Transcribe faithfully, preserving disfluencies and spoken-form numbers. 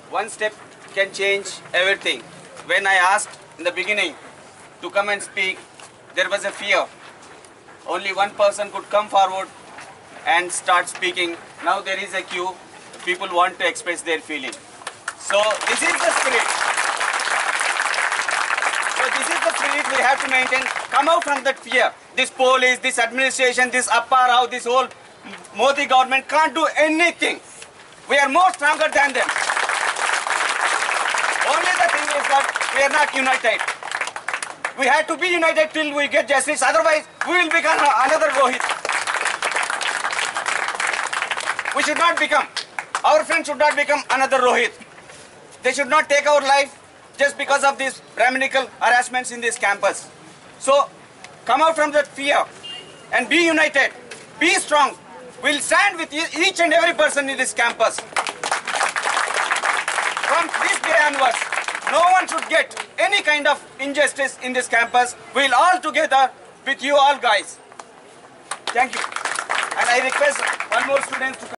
One step can change everything. When I asked in the beginning to come and speak, there was a fear. Only one person could come forward and start speaking. Now there is a queue. People want to express their feeling. So this is the spirit. So this is the spirit we have to maintain. Come out from that fear. This police, this administration, this Apparao, this whole Modi government can't do anything. We are more stronger than them. Only the thing is that we are not united. We have to be united till we get justice. Otherwise, we will become another Rohit. We should not become. Our friends should not become another Rohit. They should not take our life just because of these Brahminical harassments in this campus. So, come out from that fear and be united. Be strong. We'll stand with each and every person in this campus. From this day onwards, no one should get any kind of injustice in this campus. We'll all together with you all guys. Thank you. And I request one more student to come.